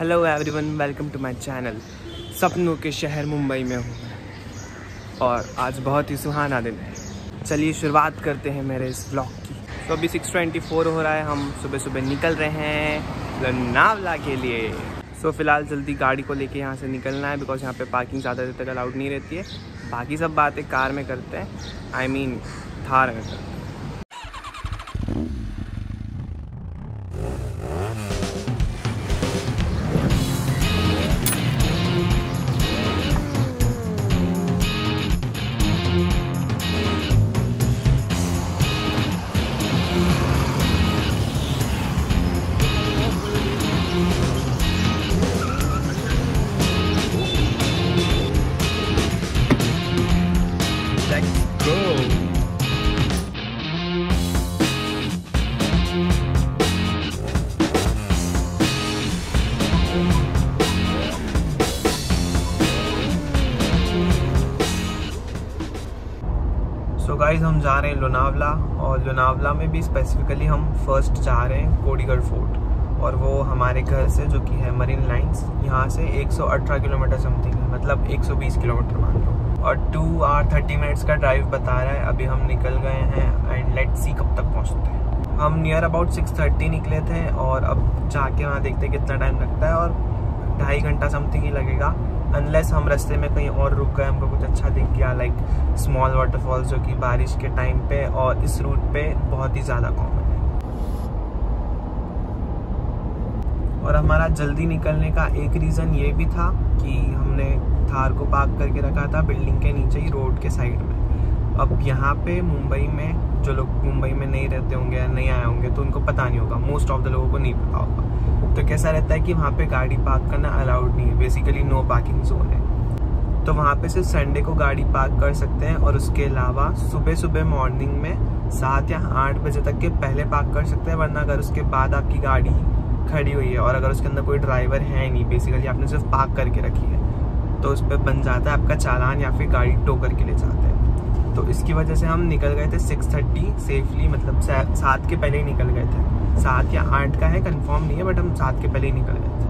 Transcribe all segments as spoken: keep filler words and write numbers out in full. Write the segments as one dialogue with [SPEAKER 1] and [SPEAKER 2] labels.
[SPEAKER 1] Hello everyone, welcome to my channel. सपनों के शहर मुंबई में हूँ और आज बहुत ही सुहाना दिन है। चलिए शुरुआत करते हैं मेरे इस व्लॉग की। तो अभी सिक्स ट्वेंटी फोर हो रहा है, हम सुबह सुबह निकल रहे हैं लोनावला के लिए। सो फिलहाल जल्दी गाड़ी को लेके यहाँ से निकलना है बिकॉज यहाँ पे पार्किंग ज़्यादा देर तक अलाउड नहीं रहती है। बाकी सब बातें कार में करते हैं, I I mean mean, Thar में करते हैं। सो गाइज हम जा रहे हैं लोनावला, और लोनावला में भी स्पेसिफिकली हम फर्स्ट जा रहे हैं कोडीगढ़ फोर्ट, और वो हमारे घर से जो कि है मरीन लाइंस, यहाँ से एक सौ अठारह किलोमीटर समथिंग है, मतलब एक सौ बीस किलोमीटर मान लो, और टू आवर थर्टी मिनट्स का ड्राइव बता रहा है। अभी हम निकल गए हैं एंड लेट्स सी कब तक पहुँचते हैं। हम नियर अबाउट सिक्स थर्टी निकले थे और अब जाके वहाँ देखते हैं कितना टाइम लगता है, और ढाई घंटा समथिंग ही लगेगा अनलेस हम रास्ते में कहीं और रुक गए, हमको कुछ अच्छा दिख गया लाइक स्मॉल वाटरफॉल्स जो कि बारिश के टाइम पे और इस रूट पे बहुत ही ज़्यादा कॉमन है। और हमारा जल्दी निकलने का एक रीज़न ये भी था कि हमने थार को पार्क करके रखा था बिल्डिंग के नीचे ही रोड के साइड में। अब यहाँ पे मुंबई में जो लोग मुंबई में नहीं रहते होंगे या नहीं आए होंगे तो उनको पता नहीं होगा, मोस्ट ऑफ द लोगों को नहीं पता होगा। तो कैसा रहता है कि वहाँ पे गाड़ी पार्क करना अलाउड नहीं है, बेसिकली नो पार्किंग जोन है। तो वहाँ पे सिर्फ संडे को गाड़ी पार्क कर सकते हैं, और उसके अलावा सुबह सुबह मॉर्निंग में सात या आठ बजे तक के पहले पार्क कर सकते हैं, वरना अगर उसके बाद आपकी गाड़ी खड़ी हुई है और अगर उसके अंदर कोई ड्राइवर है नहीं, बेसिकली आपने सिर्फ पार्क करके रखी है, तो उस पर बन जाता है आपका चालान या फिर गाड़ी टो करके ले जाते हैं। तो इसकी वजह से हम निकल गए थे सिक्स थर्टी सेफली, मतलब सात के पहले ही निकल गए थे। सात या आठ का है कंफर्म नहीं है, बट हम सात के पहले ही निकल गए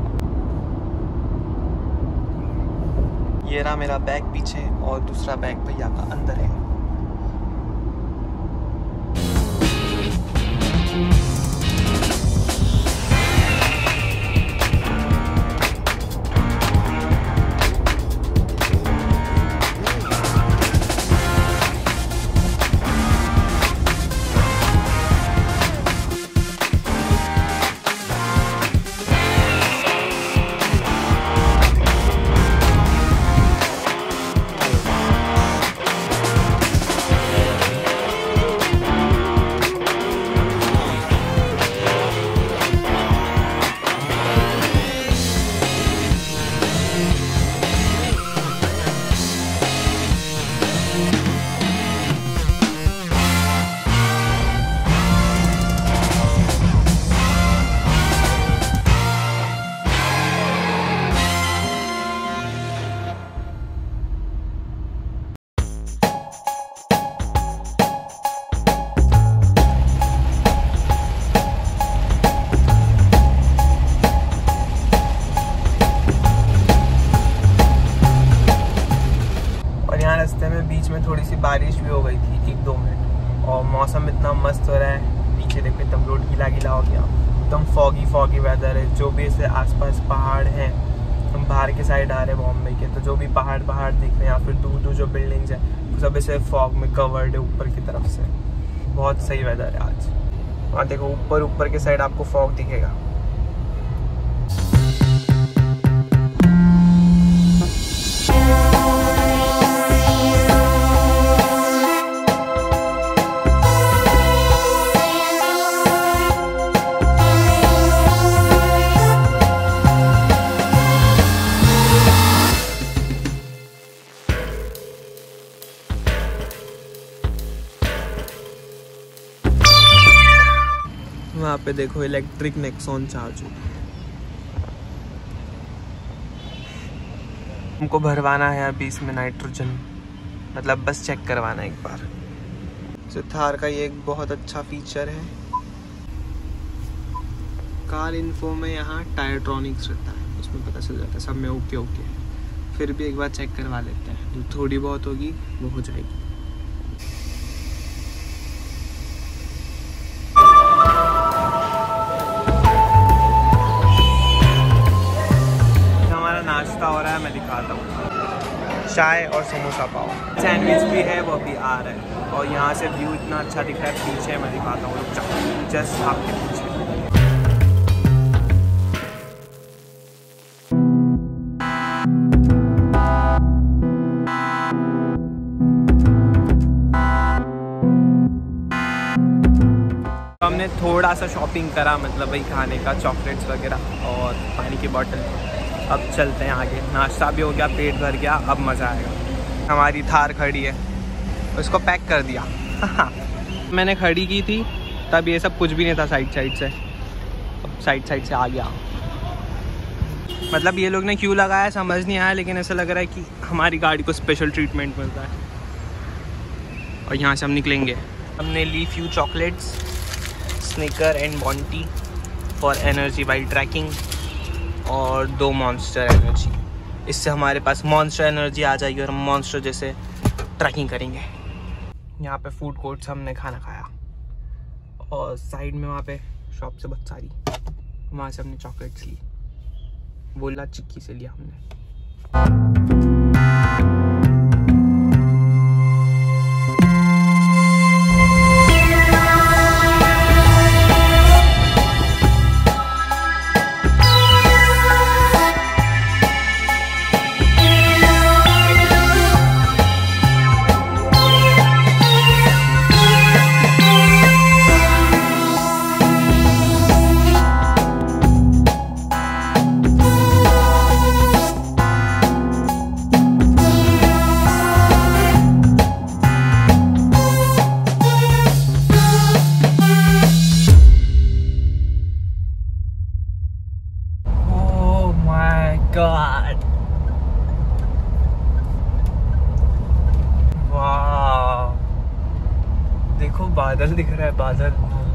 [SPEAKER 1] थे। ये रहा मेरा बैग पीछे और दूसरा बैग भैया का अंदर है। रास्ते में बीच में थोड़ी सी बारिश भी हो गई थी, एक दो मिनट, और मौसम इतना मस्त हो रहा है। पीछे देखो एकदम रोड गीला गीला हो गया, एकदम फॉगी फॉगी वेदर है। जो भी ऐसे आसपास पहाड़ हैं, हम बाहर के साइड आ रहे हैं बॉम्बे के, तो जो भी पहाड़ पहाड़ दिख रहे हैं या फिर दूर दूर जो बिल्डिंग्स है सब ऐसे फॉग में कवर्ड है ऊपर की तरफ से। बहुत सही वेदर है आज। वहाँ देखो ऊपर ऊपर के साइड आपको फॉग दिखेगा। वहाँ पे देखो इलेक्ट्रिक नेक्सॉन चार्ज। हमको भरवाना है अभी इसमें नाइट्रोजन, मतलब बस चेक करवाना एक बार। तो थार का ये एक बहुत अच्छा फीचर है, कार इन्फो में यहाँ टायरट्रॉनिक्स रहता है, उसमें पता चल जाता है सब में ओके ओके। फिर भी एक बार चेक करवा लेते हैं, जो थोड़ी बहुत होगी वो हो जाएगी। हमारा नाश्ता हो रहा है, मैं दिखाता हूँ। चाय और समोसा पाव, सैंडविच भी है, वो भी आ रहा है। और यहाँ से व्यू इतना अच्छा दिख रहा है, पीछे मैं दिखाता हूँ, जस्ट आपके पीछे। हमने थोड़ा सा शॉपिंग करा, मतलब वही खाने का, चॉकलेट्स वगैरह और पानी की बोतल। अब चलते हैं आगे, नाश्ता भी हो गया, पेट भर गया, अब मज़ा आएगा। हमारी थार खड़ी है, उसको पैक कर दिया। मैंने खड़ी की थी तब ये सब कुछ भी नहीं था साइड साइड से, अब साइड साइड से आ गया। मतलब ये लोग ने क्यों लगाया समझ नहीं आया, लेकिन ऐसा लग रहा है कि हमारी गाड़ी को स्पेशल ट्रीटमेंट मिलता है। और यहाँ से हम निकलेंगे। हमने ली few chocolates, Snicker and Bounty for energy while trekking, और दो मॉन्स्टर एनर्जी। इससे हमारे पास मॉन्स्टर एनर्जी आ जाएगी और हम मॉन्स्टर जैसे ट्रैकिंग करेंगे। यहाँ पे फूड कोर्ट्स हमने खाना खाया, और साइड में वहाँ पे शॉप से बहुत सारी, वहाँ से हमने चॉकलेट्स ली, बोला चिक्की से लिया हमने। God. वाह, देखो बादल दिख रहा है, बादल।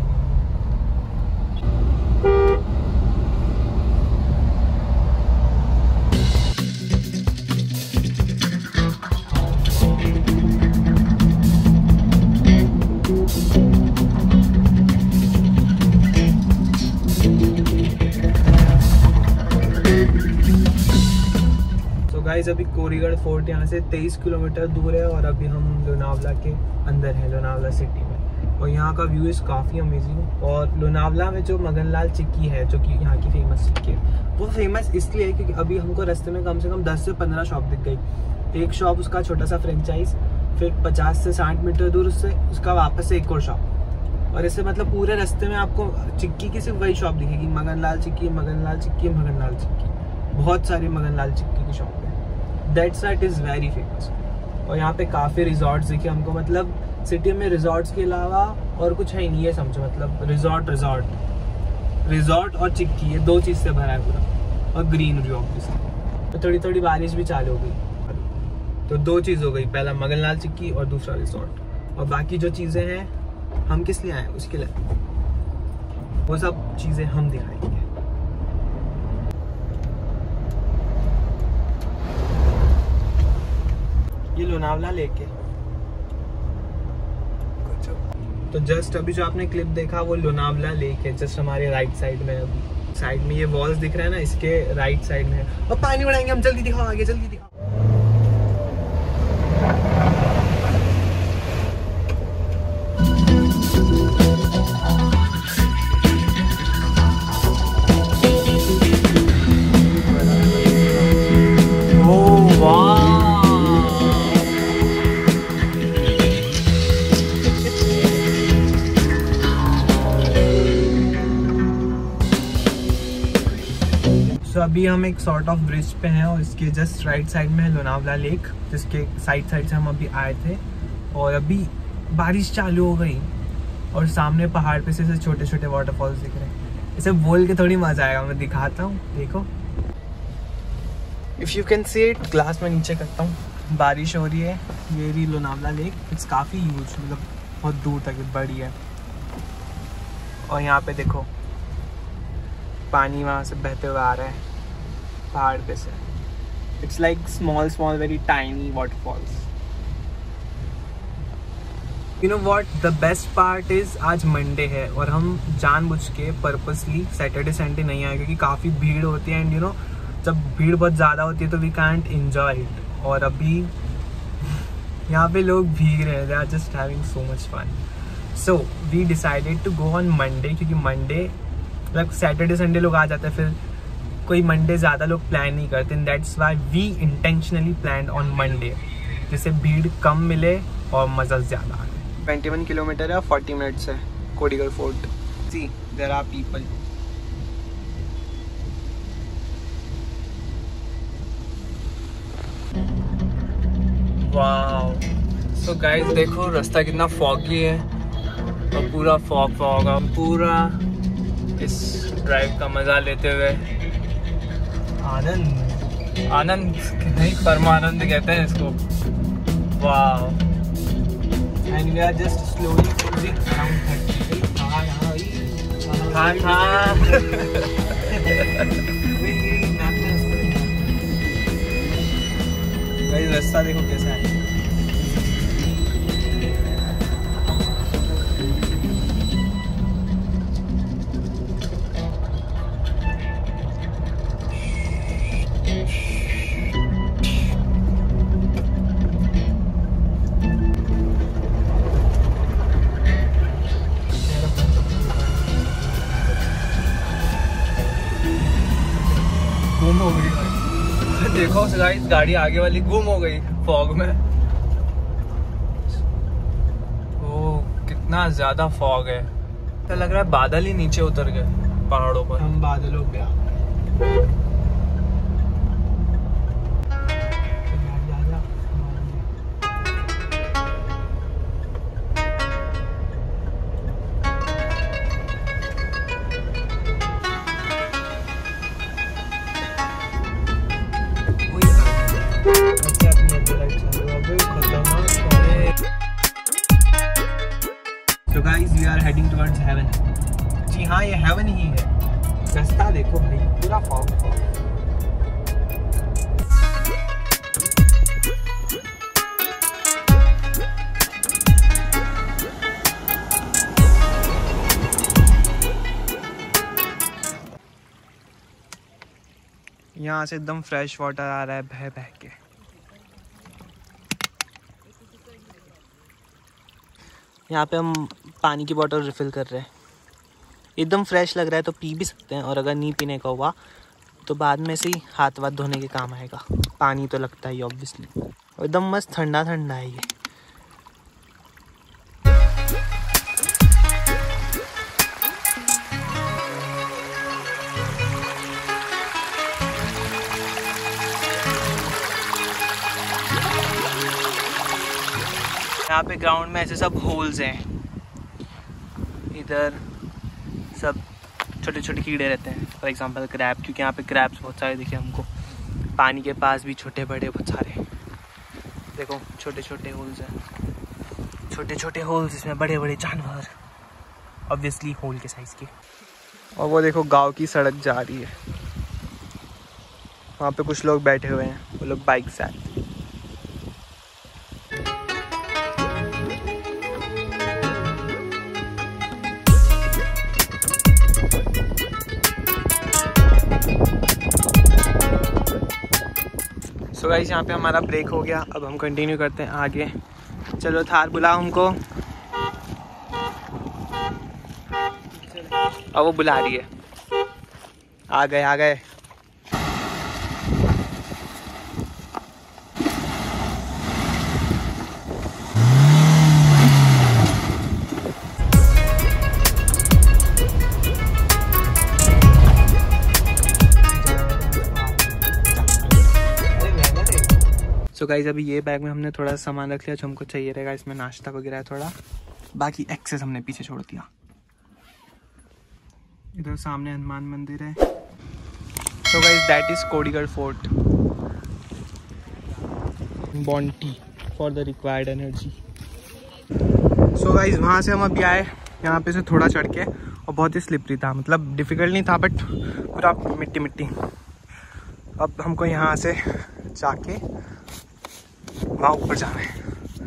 [SPEAKER 1] गाइस अभी कोरीगढ़ फोर्ट यहाँ से तेईस किलोमीटर दूर है, और अभी हम लोनावला के अंदर हैं, लोनावला सिटी में। और यहाँ का व्यू इज़ काफ़ी अमेजिंग। और लोनावला में जो मगनलाल चिक्की है, जो कि यहाँ की फेमस चिक्की है, वो फेमस इसलिए है क्योंकि अभी हमको रास्ते में कम से कम दस से पंद्रह शॉप दिख गई। एक शॉप उसका छोटा सा फ्रेंचाइज, फिर पचास से साठ मीटर दूर उससे उसका वापस से एक और शॉप, और ऐसे मतलब पूरे रास्ते में आपको चिक्की की सिर्फ वही शॉप दिखेगी, मगनलाल चिक्की, मगनलाल चिक्की, मगनलाल चिक्की। बहुत सारी मगनलाल चिक्की की शॉप है। That site is very famous. और यहाँ पे काफ़ी रिजॉर्ट्स दिखे हमको, मतलब सिटी में रिजॉर्ट्स के अलावा और कुछ है ही नहीं है, समझो। मतलब रिजॉर्ट रिजॉर्ट रिजॉर्ट और चिक्की, ये दो चीज़ से भरा है पूरा, और ग्रीनरी ऑब्वियसली। तो थोड़ी थोड़ी बारिश भी चालू हो गई, तो दो चीज़ हो गई, पहला मगनलाल चिक्की और दूसरा रिजॉर्ट। और बाकी जो चीज़ें हैं हम किस लिए आए उसके लिए, वो सब चीज़ें हम दिखाएंगे। ये लोनावला लेके, तो जस्ट अभी जो आपने क्लिप देखा वो लोनावला लेक है, जस्ट हमारे राइट साइड में। अभी साइड में ये वॉल्स दिख रहा है ना, इसके राइट साइड में है। और पानी बढ़ाएंगे हम, जल्दी दिखाओ आगे, जल्दी दिखाओ। तो अभी हम एक सॉर्ट ऑफ ब्रिज पे हैं, और इसके जस्ट राइट साइड में है लोनावला लेक, जिसके साइड साइड से हम अभी आए थे। और अभी बारिश चालू हो गई, और सामने पहाड़ पे से छोटे छोटे वाटरफॉल्स दिख रहे हैं। इसे बोल के थोड़ी मजा आएगा, मैं दिखाता हूँ, देखो। If you can see it, glass में नीचे करता हूँ, बारिश हो रही है। ये रही लोनावला लेक, इट्स काफ़ी ह्यूज, मतलब बहुत दूर तक बड़ी है। और यहाँ पे देखो पानी वहाँ से बहते हुए आ रहा है पहाड़ पे से। It's like small small very tiny waterfalls. You know what the best part is आज मंडे है और हम जानबूझ के पर्पसली सैटरडे संडे नहीं आए क्योंकि काफ़ी भीड़ होती है एंड यू नो जब भीड़ बहुत ज़्यादा होती है तो वी कांट एंजॉय इट। और अभी यहाँ पे लोग भीग रहे हैं, they are just having so much fun. So we decided to go on Monday क्योंकि मंडे मतलब सैटरडे संडे लोग आ जाते हैं, फिर कोई मंडे ज़्यादा लोग प्लान नहीं करते and that's why we intentionally plan on Monday, जिससे भीड़ कम मिले और मज़ा ज़्यादा आए। इक्कीस किलोमीटर है, चालीस मिनट्स है Kodigarh fort. See there are people. Wow so guys देखो रास्ता कितना फॉगी है और पूरा फॉग फॉग है। पूरा इस ड्राइव का मजा लेते हुए आनंद आनंद नहीं परमानंद कहते हैं इसको। Wow and we are just slowly cruising around thirty. हाँ हाँ गाइस रास्ता देखो कैसा है। गुम हो गई देखो गाइस गाड़ी आगे वाली गुम हो गई फॉग में। ओ कितना ज्यादा फॉग है, तो लग रहा है बादल ही नीचे उतर गए पहाड़ों पर। हम बादलों पे आ गए। So guys, we are heading towards heaven. जी हाँ ये heaven ही है। रास्ता देखो भाई पूरा फॉग फॉग। यहाँ से एकदम फ्रेश वाटर आ रहा है बह बह के। यहाँ पे हम पानी की बोतल रिफ़िल कर रहे हैं, एकदम फ्रेश लग रहा है तो पी भी सकते हैं, और अगर नहीं पीने का हुआ तो बाद में से ही हाथ वाथ धोने के काम आएगा। पानी तो लगता ही ऑब्वियसली, और एकदम मस्त ठंडा ठंडा है ये। यहाँ पे ग्राउंड में ऐसे सब होल्स हैं, इधर सब छोटे छोटे कीड़े रहते हैं, फॉर एग्जांपल क्रैब, क्योंकि यहाँ पे क्रैब्स बहुत सारे दिखे हमको। पानी के पास भी छोटे बड़े बहुत सारे देखो छोटे छोटे होल्स हैं, छोटे छोटे होल्स इसमें बड़े बड़े जानवर ऑब्वियसली होल के साइज़ के। और वो देखो गांव की सड़क जा रही है, वहाँ पे कुछ लोग बैठे हुए हैं, वो लोग बाइक से आए। सो गाइस यहाँ पे हमारा ब्रेक हो गया, अब हम कंटिन्यू करते हैं आगे। चलो थार बुलाओ हमको, अब वो बुला रही है। आ गए आ गए। सो गाइस अभी ये बैग में हमने थोड़ा सा सामान रख लिया जो हमको चाहिए रहेगा, इसमें नाश्ता वगैरह है थोड़ा, बाकी एक्सेस हमने पीछे छोड़ दिया। इधर सामने हनुमान मंदिर है। So guys that is Kodigarh fort. Bounty for the required energy. So guys वहाँ से हम अभी आए यहाँ पे से थोड़ा चढ़ के, और बहुत ही स्लिपरी था, मतलब डिफ़िकल्ट नहीं था बट पूरा मिट्टी मिट्टी। अब हमको यहाँ से जाके वहाँ ऊपर जाना है।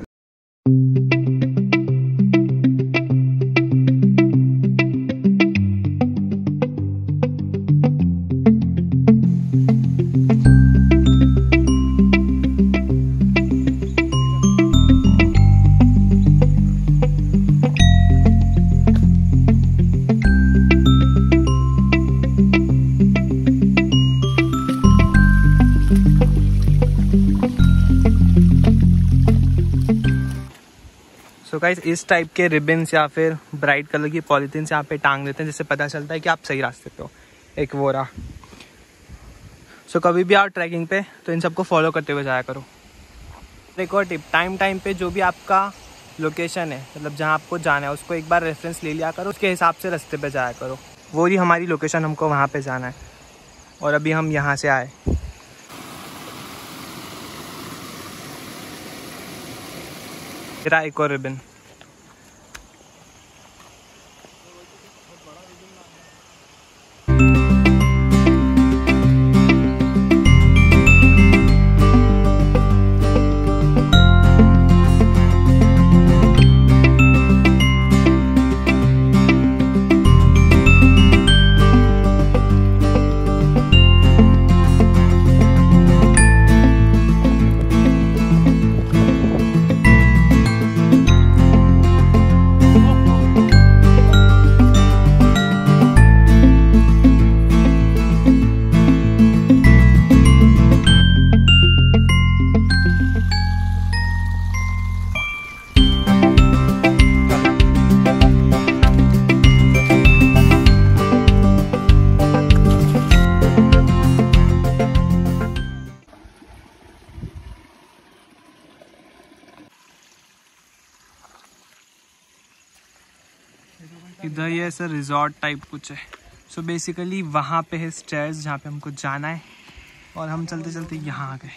[SPEAKER 1] सो गाइस, इस टाइप के रिबन्स या फिर ब्राइट कलर की पॉलीथीन यहाँ पे टांग देते हैं, जिससे पता चलता है कि आप सही रास्ते पे हो। एक वो रहा। सो कभी भी आओ ट्रैकिंग पे तो इन सबको फॉलो करते हुए जाया करो। एक और टिप, टाइम टाइम पे जो भी आपका लोकेशन है, मतलब जहाँ आपको जाना है, उसको एक बार रेफरेंस ले लिया करो, उसके हिसाब से रास्ते पे जाया करो। वो ही हमारी लोकेशन, हमको वहाँ पे जाना है और अभी हम यहाँ से आए। मेरा एक और रिबन। इधर ये ऐसा रिजॉर्ट टाइप कुछ है। सो बेसिकली वहाँ पे है स्टेयर्स जहाँ पे हमको जाना है और हम चलते चलते यहाँ आ गए।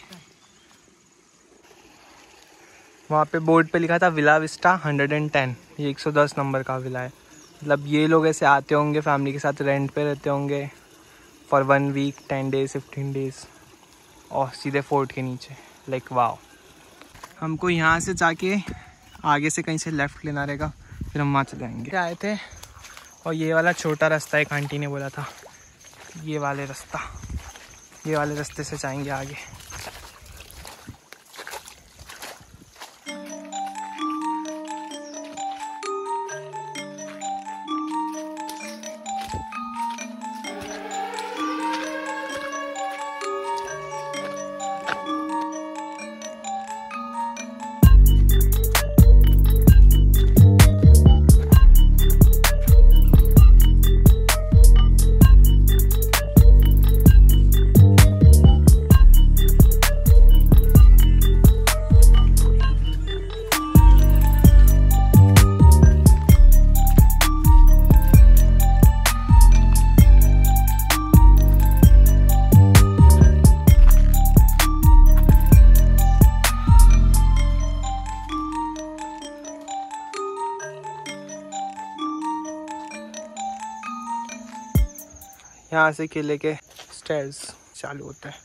[SPEAKER 1] वहाँ पे बोर्ड पे लिखा था villa vista hundred and ten, ये एक सौ दस नंबर का विला है। मतलब ये लोग ऐसे आते होंगे फैमिली के साथ, रेंट पे रहते होंगे for one week, ten days, fifteen days और सीधे फोर्ट के नीचे। Like wow. हमको यहाँ से जाके आगे से कहीं से लेफ़्ट लेना रहेगा, फिर हम वहाँ चले जाएंगे। आए थे और ये वाला छोटा रास्ता एक आंटी ने बोला था, ये वाले रास्ता, ये वाले रास्ते से जाएंगे आगे। यहाँ से किले के स्टेयर्स चालू होते हैं।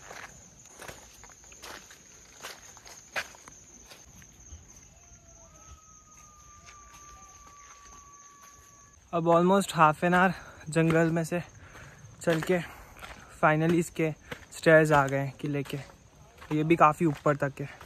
[SPEAKER 1] अब ऑलमोस्ट हाफ एन आवर जंगल में से चल के फाइनली इसके स्टेयर्स आ गए किले के। ये भी काफ़ी ऊपर तक है।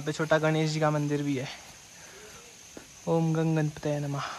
[SPEAKER 1] पे छोटा गणेश जी का मंदिर भी है। ओम गंग गणपतये नमः।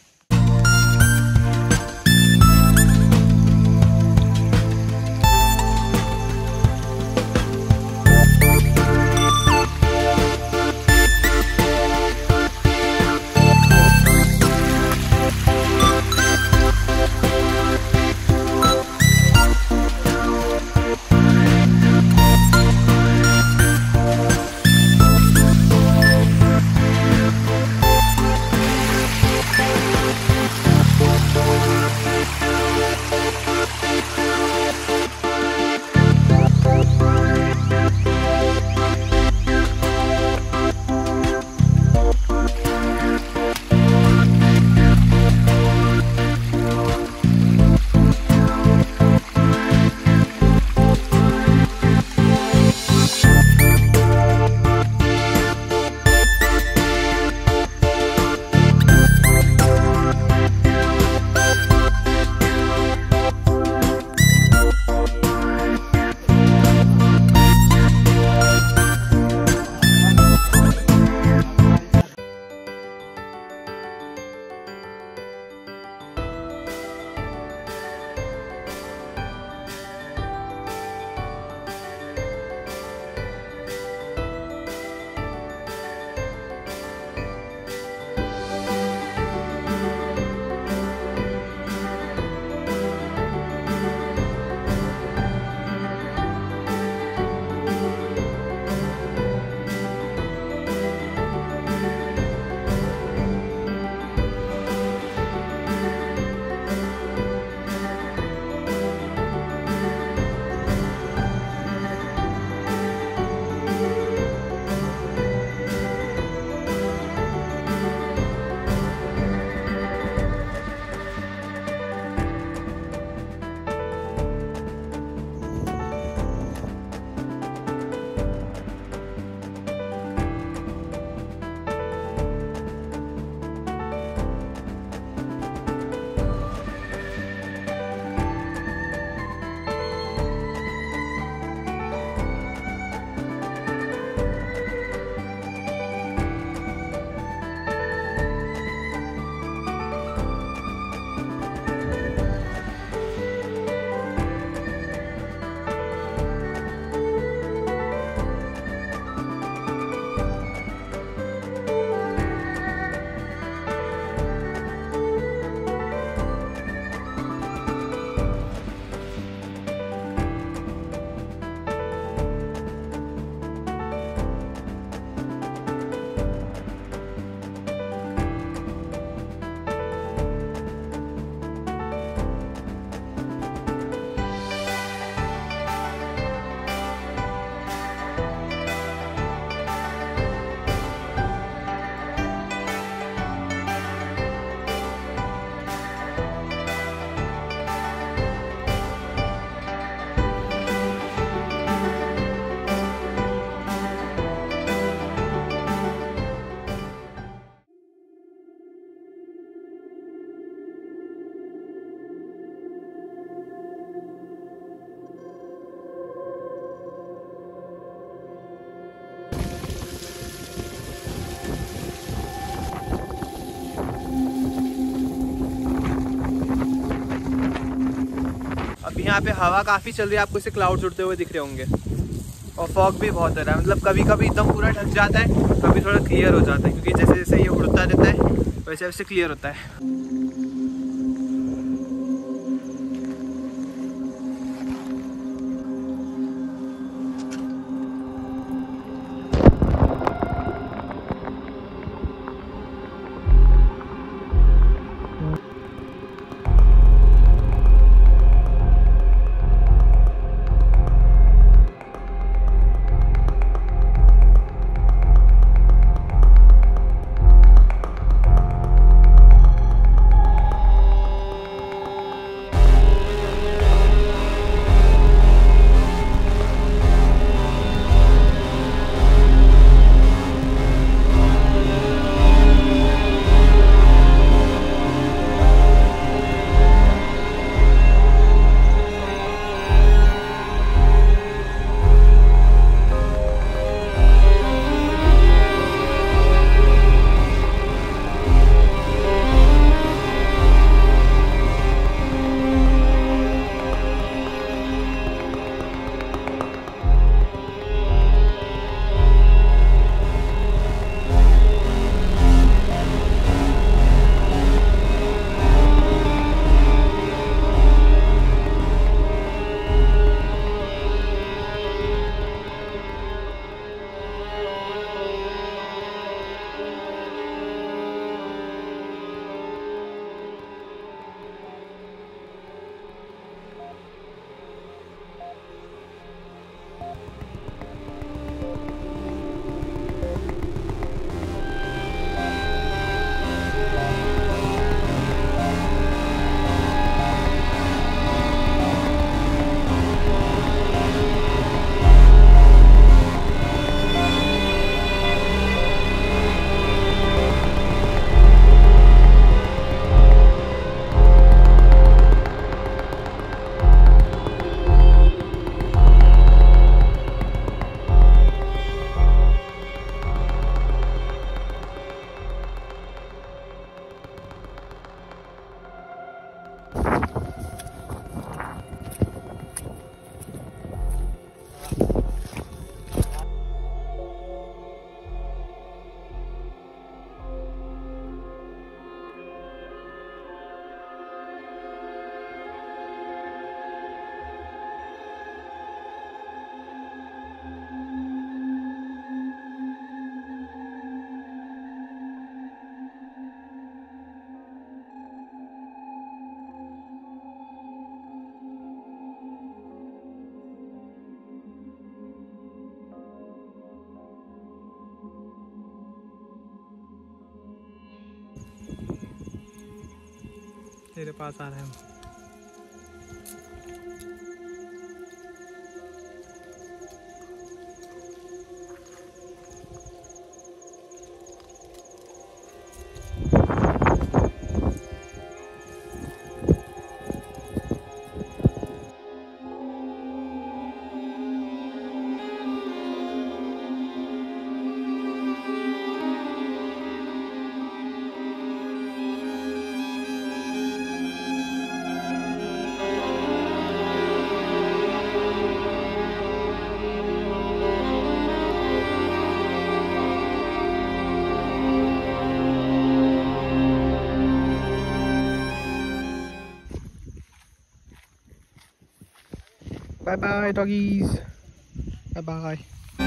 [SPEAKER 2] अब यहाँ पे हवा काफ़ी चल रही है, आपको इसे क्लाउड्स उड़ते हुए दिख रहे होंगे और फॉग भी बहुत है, मतलब कभी कभी एकदम पूरा ढक जाता है, कभी थोड़ा क्लियर हो जाता है, क्योंकि जैसे जैसे ये उड़ता रहता है वैसे वैसे क्लियर होता है। तेरे पास आ रहे हैं। Bye bye doggies. Bye bye.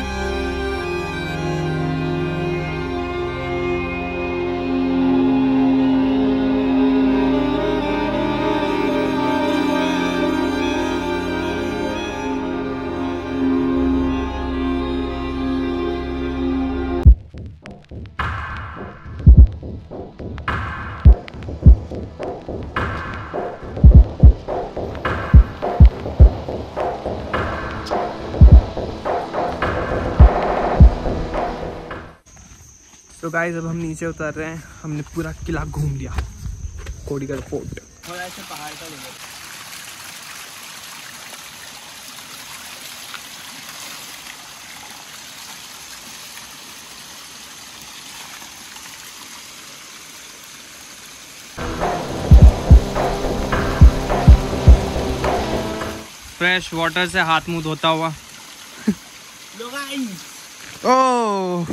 [SPEAKER 2] तो गाइस अब हम नीचे उतर रहे हैं। हमने पूरा किला घूम लिया, कोडीगढ़ फोर्ट।
[SPEAKER 1] थोड़ा ऐसे पहाड़ का लेवल।
[SPEAKER 2] फ्रेश वाटर से हाथ मुंह धोता हुआ।
[SPEAKER 1] लो guys,
[SPEAKER 2] oh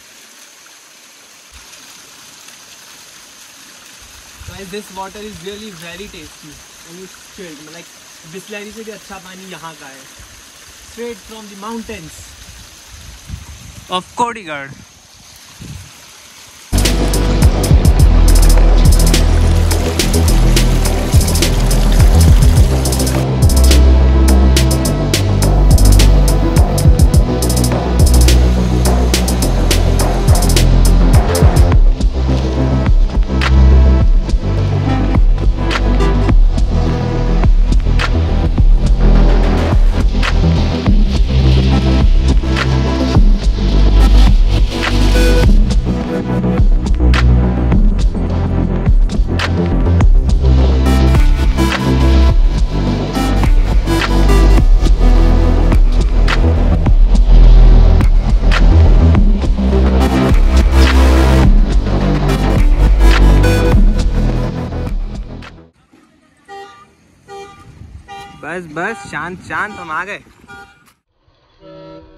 [SPEAKER 1] guys, this water is really very tasty and it's chilled. Like Bisleri से भी अच्छा पानी यहाँ का है, straight from the mountains
[SPEAKER 2] of कोडीगढ़। बस बस शांत शांत, हम आ गए।